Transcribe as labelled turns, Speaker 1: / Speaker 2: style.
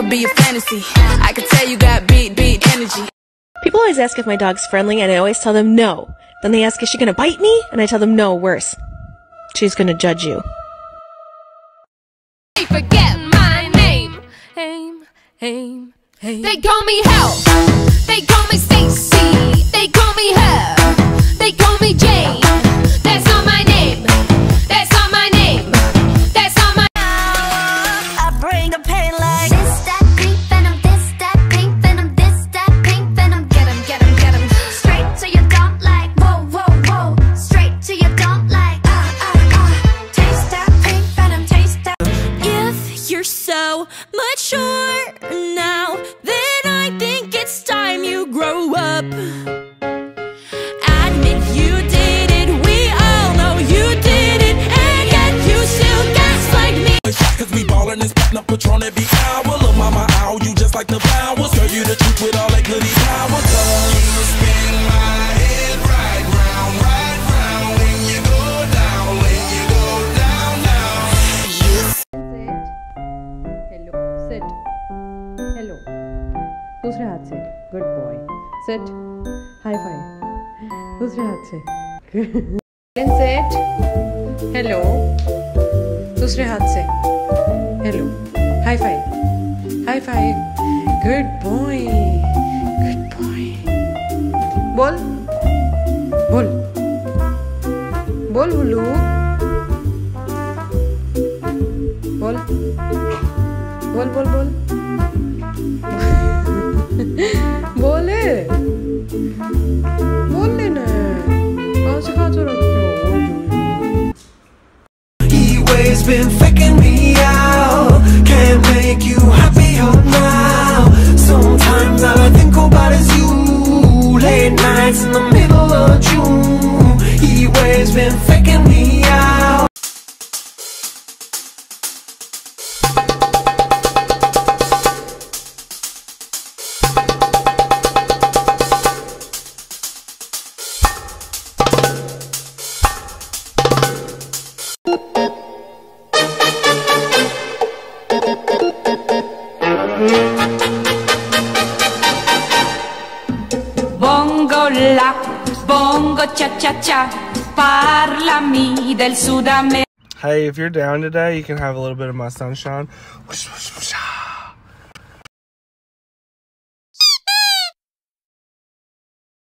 Speaker 1: could be a fantasy. I could tell you got beat energy.
Speaker 2: People always ask if my dog's friendly, and I always tell them no. Then they ask, is she gonna bite me? And I tell them no, worse. She's gonna judge you.
Speaker 3: They forget my name. They call me Hell. They call me Stacy. They call me Her. They call me Jane. That's not my name. That's not my name. That's not my.
Speaker 4: I bring the pain like this, that pink venom, this, that pink venom, this, that pink venom. Get 'em, get 'em, get 'em. Straight to your dump like whoa, whoa, whoa. Straight to your dump like Taste that pink venom, taste that.
Speaker 5: If you're so mature now, then I think it's time you grow up. Admit you did it, we all know you did it, and yet you still gaslight me.
Speaker 6: Cause we ballin' and spittin' up Patron every hour. Look, mama, ow, you just like the flowers. Tell you the truth with all that goody power. Cause you spin my head right round when you go down, when you go down, down.
Speaker 7: Hello, sit. Hello. दूसरे हाथ से. Good boy. Sit. High five. दूसरे हाथ से. Then sit. Hello. दूसरे हाथ से. Hello. High five. High five. Good boy. Good boy. बोल. बोल. बोल हुलू. बोल. बोल बोल बोल. बोले. बोल लेना. कहाँ से कहाँ से रखते हो?
Speaker 6: He always been faking me out. Can't make you happier now. Sometimes all I think about is you. Late nights in the middle of June. He always been faking me out.
Speaker 8: Bongo la, bongo cha cha cha, parlami del Sud America.
Speaker 9: Hey, if you're down today, you can have a little bit of my sunshine. Whoosh, whoosh, whoosh, ah.